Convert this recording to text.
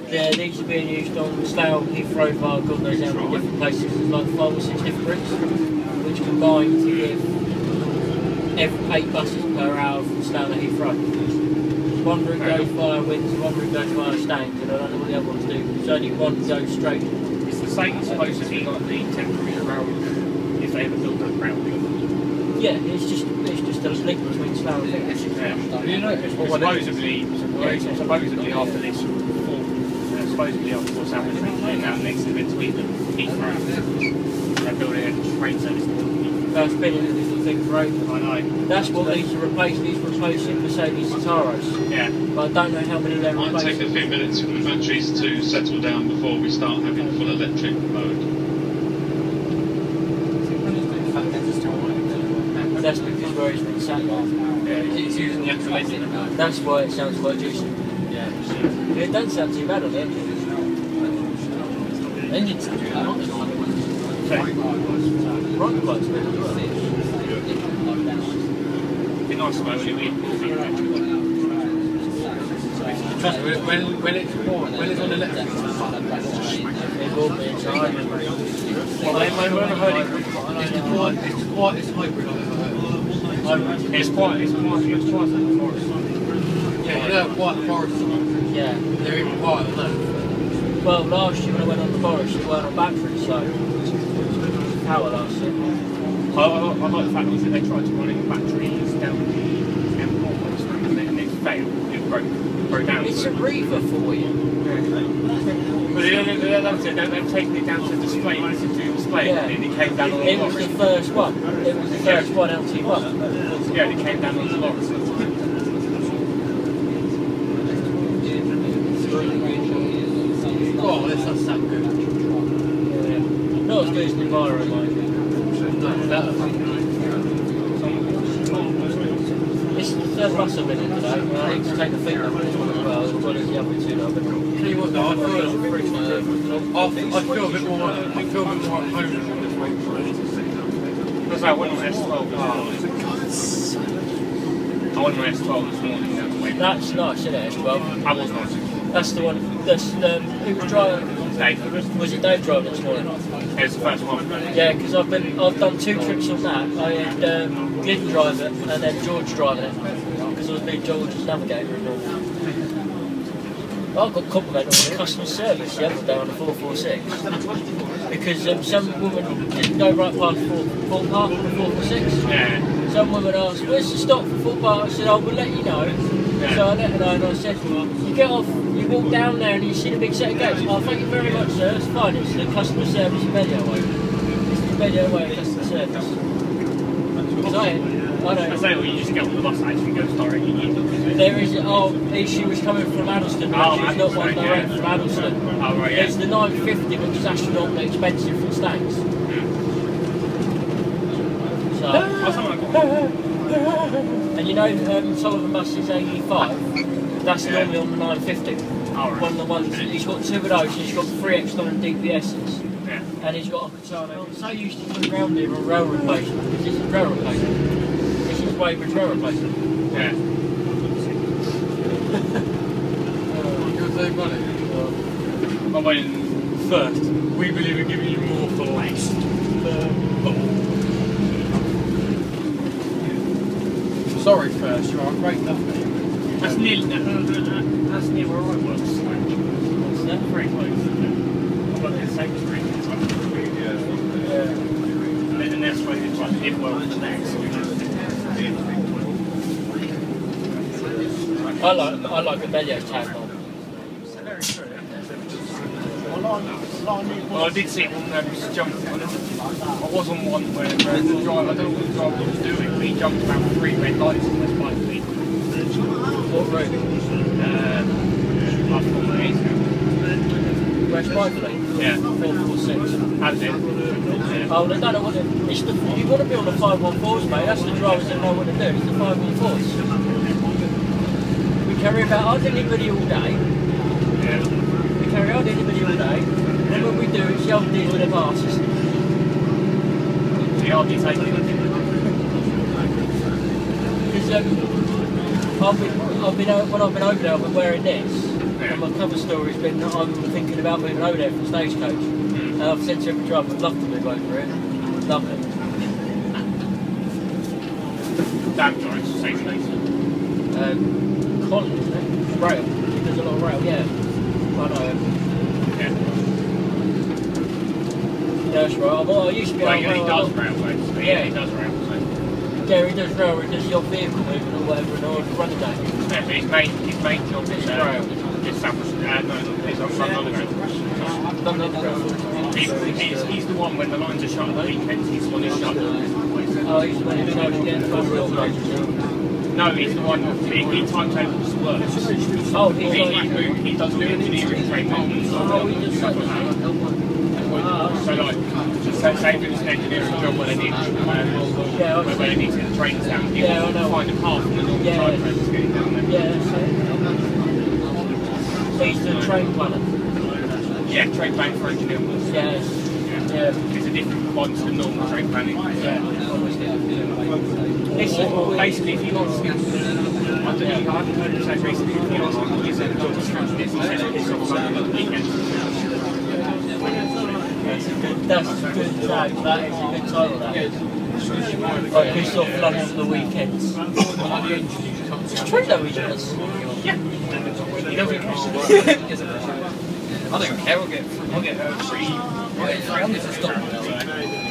These are being used on Slough, Heathrow, via God knows how many different places. There's like 5 or 6 different routes, which combine to give 8 buses per hour from Slough to Heathrow. One route goes via Windsor, one route goes via Staines, and I don't know what the other ones do. There's only one goes straight. It's the same supposedly like the temporary railroad, if they ever built that railway. Yeah, it's just a link between Slough and Heathrow. Yeah. You know, supposedly after this, supposedly after what's happening now next to Heathrow, they're building a train service. That's been in a little thing for ages. I know. That's what these are replacing. These are replacing Mercedes Citaros. Yeah. But I don't know how many they're replacing. Might take a few minutes for the batteries to settle down before we start having full electric mode. That's because where it's been sat on. Yeah, it's using the actual engine. That's why it sounds quite juicy. Yeah. It doesn't sound too bad on it. Engine sounds good. Right, quite good as well. It'd be nice to know when it's on electric. It will be inside. Well, I've never heard it. It's hybrid, I've never heard of. It's quite forest. Yeah, you know, quite forest. Yeah. They're even quieter than that. Well, last year when I went on the forest, it weren't on battery, so power last year. I like the fact that they tried to run it batteries down the M4 and it failed. It broke down. It's a Reaver for you. But they've taken it down to display, yeah. And it came down on the It was the first one. It was the first one LT1. Yeah, it came down on the lorry. Oh, this does sound good. Yeah. Not as good as the Enviro, mind. It's the third bus I've been in today. I need to take the feet up this one as well as the other two that I've been in. Tell you what though, I feel a bit more at home this week. Because I went on S12. I went on S12 this morning. That's nice, isn't it, S12? I was not. That's the one. That's who was driving? Dave. Was it Dave driving this morning? It was the first one. Yeah, because I've done 2 trips on that. I had Glyn drive it and then George driving it because I was being George's navigator and all. I got complimented on the customer service the other day on the 446 because some woman didn't go right past Fort Park on the 446. Yeah. Some woman asked, "Where's the stop for Fort Park?" I said, "I will let you know." Yeah. So I let her know and I said, "You get off, you walk down there and you see the big set of gates." "Oh, thank you very much, sir. It's fine. It's the customer service in Medio Way. It's the Medio Way customer service." Because I don't. I say, well, you just get on the bus and actually goes directly. There is. She was coming from Addleston, but she's not one direct from Addleston. Oh, right, yeah. There's the 950, which is astronomically expensive from Staines. So. And you know, Sullivan bus is 85. That's normally on the 950. Oh, right. One of the ones. He's got 2 of those. He's got 3 extra DPSs. Yeah. And he's got a Katana. I'm so used to coming around here on rail replacement because this is rail replacement. This is Weybridge rail replacement. Yeah. You're saving money. I went first. We believe in giving you more for less. Sorry, First, you are a great company. That's near where I work. What's that? Very close. I've got the same street. Yeah. And that's why it's like it well next. I like the Belio's tag on. Very true. Well, I did see one just jump. I was on one where the driver, I don't know what the driver was doing, but he jumped about 3 red lights on this bike. What route? Last 4 days. West Bikely? Yeah. 446. How's it? Yeah. Oh, they don't know what to do. You want to be on the 514s, mate. That's the drivers that know what to do. It's the 514s. We carry about hardly anybody all day. Yeah. We carry hardly anybody all day. And when we do, it's the old deal with the passes. The RD taking it. Because when I've been over there, I've been wearing this. Yeah. And my cover story's been that I'm thinking about moving over there for Stagecoach. And I've said to every driver, I'd love to move over it. Love it. Damn drives, Stagecoach. Colin, isn't it? Rail. He does a lot of rail, yeah. I know him. Yeah. Yeah, that's right. I used to be Well, able he does railways. Yeah, he does railways. Yeah, he does rail, he does your vehicle moving or whatever in order to run the day. Yeah, but his main job is rail. It's South it's on front underground. He's the one when the lines are shut at the weekends, he's the one who's shut them. Oh, he's the one who's trying to get the bus organised. No, he's the one he timetables the work. Oh, he does all the engineering training. Oh, he does such So like, say if it's an engineering job where they need where they need to get the trains down, he will find a path from the normal time trains to get it down there. Yeah, that's it. So he's the train planner. Yeah, train planning for engineering. Yeah. It's a different one to the normal train planning. Yeah. Basically, if you ask him, I haven't heard him say recently, if you ask him what his job description is, he says it's on Sunday weekends. That's a good tag, that is a good title, that. Like, piss off lunch for the weekends. It's true though, he does. Yeah. He doesn't care. I don't care, I'll get free. I'll get 300 to stop.